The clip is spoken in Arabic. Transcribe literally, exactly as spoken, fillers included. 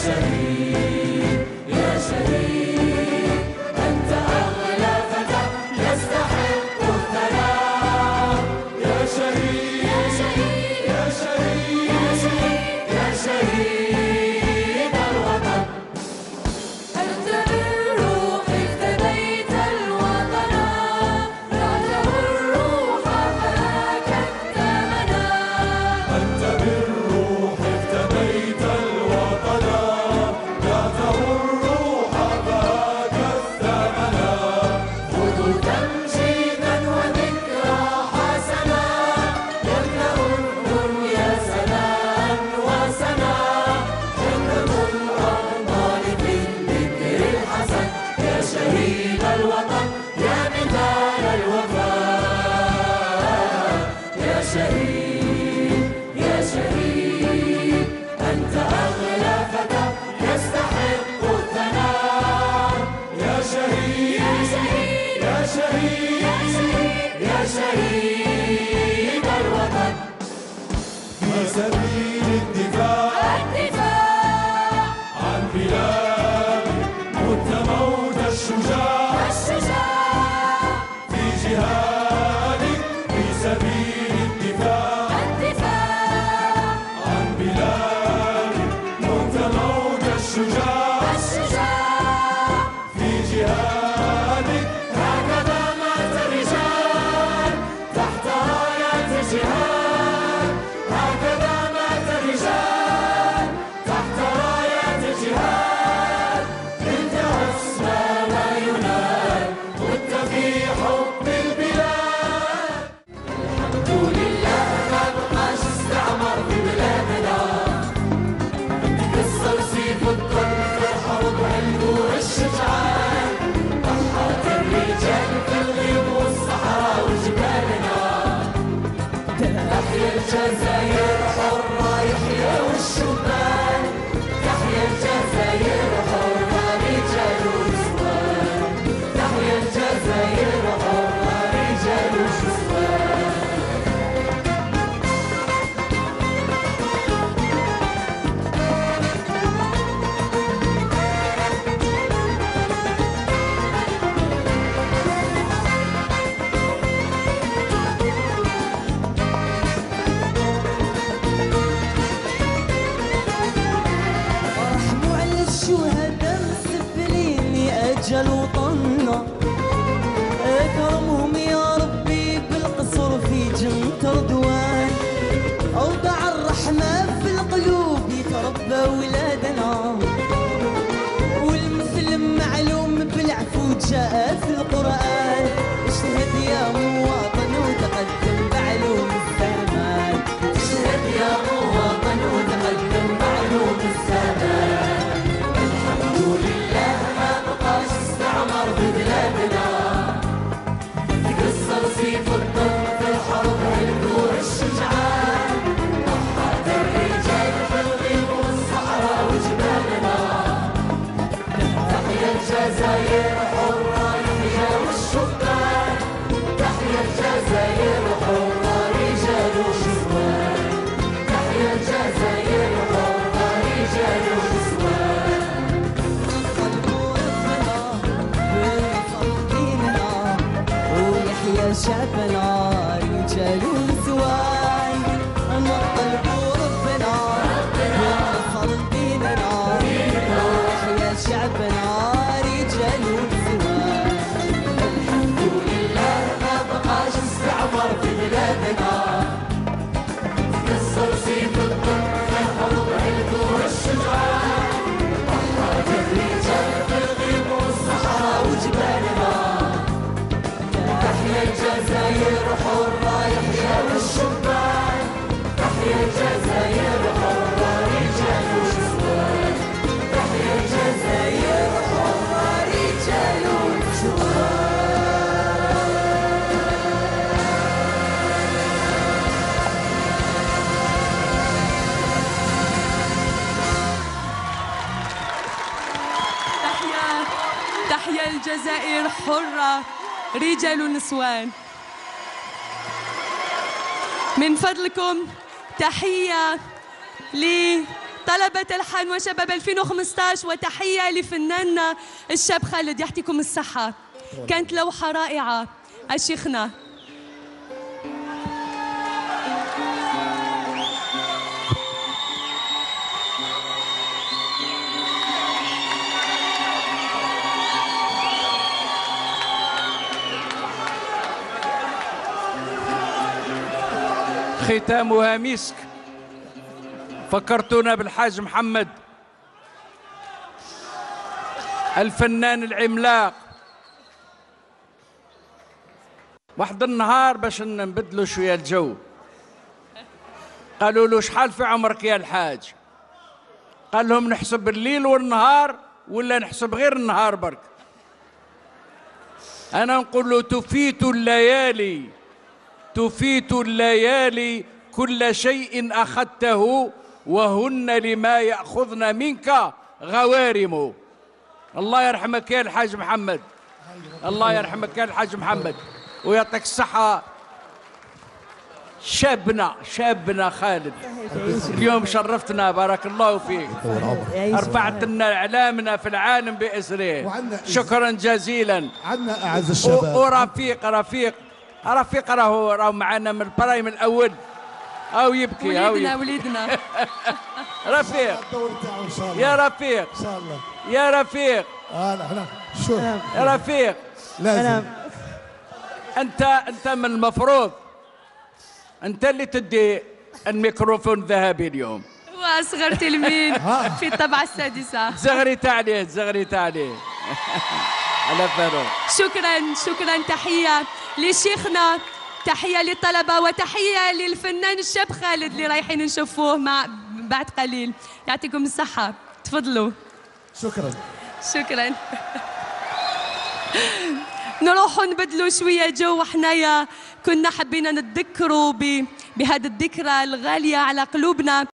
شهيد يا شهيد أنت أغلى فتى يستحق الثناء يا شهيد يا شهيد يا شهيد يا شهيد يا شهيد الوطن أنت بالروح افتديت الوطن بعته الروح فهاك الثمنا أنت بالروح افتديت الوطن بعته الروح فهاك الثمنا خذوا تمجيدا وذكرى حسنا يملأ الدنيا سناء وسنا جنة الأرمال في الذكر الحسن يا شهيد الوطن يا مثال الوفاء يا شهيد يا شهيد أنت أغلى فتى يستحق الثناء يا شهيد يا شهيد يا شهيد يا شهيد الوطن في سبيل الدفاع الدفاع عن بلادي مت موت الشجاع الشجاع في جهادك في سبيل الدفاع الدفاع عن بلادي مت موت الشجاع الشجاع في جهادك هكذا مات الرجال تحت رايات الجهاد هكذا مات الرجال تحت رايات الجهاد انت أسمى ما ينال مت في حب البلاد الحمد لله ما بقاش استعمار في بلادنا كسر سيف الظلم في الحرب والجوع الشجعان ضحت الرجال في الغيب والصحراء وجبالنا تحيا الجزائر حرة يحيى والشبان تحيا الجزائر حرة رجال ونسوان تحيا الجزائر حرة رجال ونسوان رحموا على الشهداء مسفلين لأجل وطننا اكرمهم يا ربي بالقصر في جنة رضوان أوضع الرحمة في القلوب يتربى ولادنا والمسلم معلوم بالعفو جاء في القرآن اشهد يا مواطن وتقدم بعلوم الزمان اشهد يا مواطن وتقدم بعلوم الزمان الحمد لله ما بقاش استعمار ببلادنا كسر سيف الظلم في الحرب والجوع الشجعان ضحت الرجال في الغيب والصحراء وجبالنا تحيا الجزائر حرة يحيى والشبان تحيا الجزائر حرة رجال ونسوان تحيا الجزائر حرة رجال ونسوان طلبوا ربنا بالنصر ديننا ويحيى شعبنا رجال ونسوان نطلبوا ربنا بالنصر ديننا ويحيى شعبنا رجال ونسوان الحمد لله ما بقاش استعمار في بلادنا كسر سيف الظلم في الحروب والجوع الشجعان ضحت الرجال في الغيب والصحراء وجبالنا تحيا الجزائر حرة يحيى والشبان تحيا الجزائر حرة رجال ونسوان تحيا الجزائر حرة رجال ونسوان تحيا الجزائر حرة رجال ونسوان. من فضلكم تحية طلبة الحان وشباب ألفين وخمسة عشر، وتحية لفناننا الشاب خالد، يعطيكم الصحة. كانت لوحة رائعة أشيخنا. ختامها مسك. فكرتونا بالحاج محمد الفنان العملاق. واحد النهار باش نبدلوا شويه الجو قالوا له شحال في عمرك يا الحاج؟ قال لهم نحسب الليل والنهار ولا نحسب غير النهار برك؟ انا نقول له تفيت الليالي تفيت الليالي كل شيء أخذته وهن لما يأخذن منك غوارم. الله يرحمك يا الحاج محمد، الله يرحمك يا الحاج محمد ويعطيك الصحة. شابنا شابنا خالد اليوم شرفتنا، بارك الله فيك، رفعت لنا اعلامنا في العالم باسره، شكرا جزيلا. عندنا اعز الشباب ورفيق رفيق رفيق راهو راهو معنا من البرايم الاول، او يبكي او وليدنا يبكي. وليدنا رفيق ان شاء الله يا رفيق ان شاء الله يا رفيق اه هنا شوف يا رفيق، لازم انت انت من المفروض انت اللي تدي الميكروفون ذهبي اليوم. وأصغر تلميذ في الطبعة السادسة. زغريت عليه زغريت عليه على فاروق. شكرا شكرا. تحية لشيخنا، تحية للطلبة، وتحية للفنان الشاب خالد اللي رايحين نشوفوه مع بعد قليل. يعطيكم الصحة، تفضلوا. شكرا شكرا. نروحوا نبدلوا شوية جو، وحنايا كنا حبينا نتذكروا بهذه الذكرى الغالية على قلوبنا.